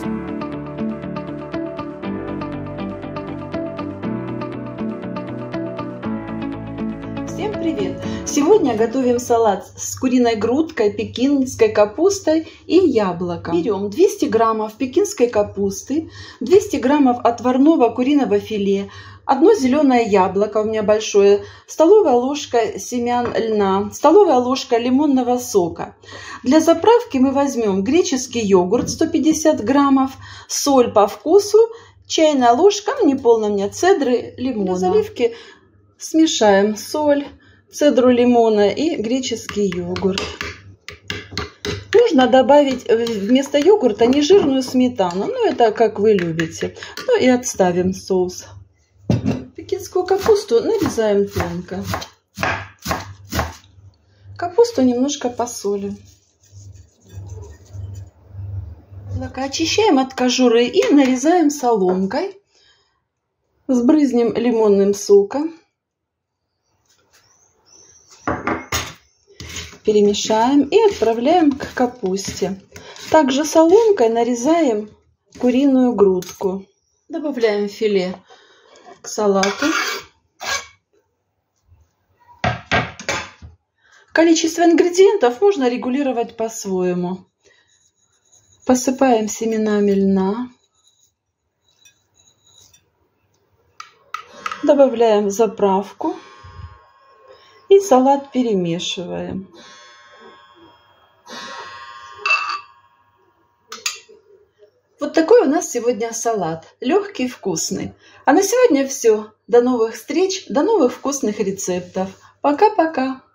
Всем привет! Сегодня готовим салат с куриной грудкой, пекинской капустой и яблоком. Берем 200 граммов пекинской капусты, 200 граммов отварного куриного филе, одно зеленое яблоко у меня большое, столовая ложка семян льна, столовая ложка лимонного сока. Для заправки мы возьмем греческий йогурт 150 граммов, соль по вкусу, чайная ложка, неполная у меня, цедры лимона. Для заливки смешаем соль, цедру лимона и греческий йогурт. Можно добавить вместо йогурта нежирную сметану, но это как вы любите. Ну и отставим соус. Пекинскую капусту нарезаем тонко. Капусту немножко посолим. Очищаем от кожуры и нарезаем соломкой. Сбрызнем лимонным соком. Перемешаем и отправляем к капусте. Также соломкой нарезаем куриную грудку. Добавляем филе к салату. Количество ингредиентов можно регулировать по-своему. Посыпаем семенами льна. Добавляем заправку. И салат перемешиваем. Вот такой у нас сегодня салат. Легкий, вкусный. А на сегодня все. До новых встреч, до новых вкусных рецептов. Пока-пока.